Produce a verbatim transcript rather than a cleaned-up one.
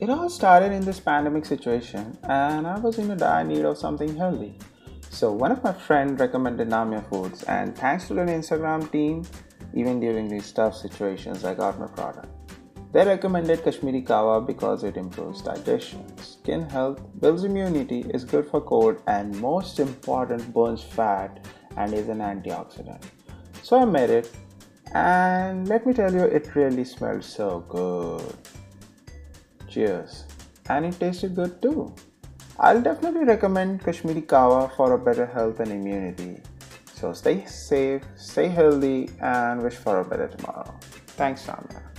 It all started in this pandemic situation, and I was in a dire need of something healthy. So, one of my friends recommended Namya Foods, and thanks to the Instagram team, even during these tough situations, I got my product. They recommended Kashmiri Kahwa because it improves digestion, skin health, builds immunity, is good for cold, and most important, burns fat and is an antioxidant. So I made it, and let me tell you, it really smelled so good. Cheers. And it tasted good too. I'll definitely recommend Kashmiri Kahwa for a better health and immunity. So stay safe, stay healthy, and wish for a better tomorrow. Thanks, Ramya.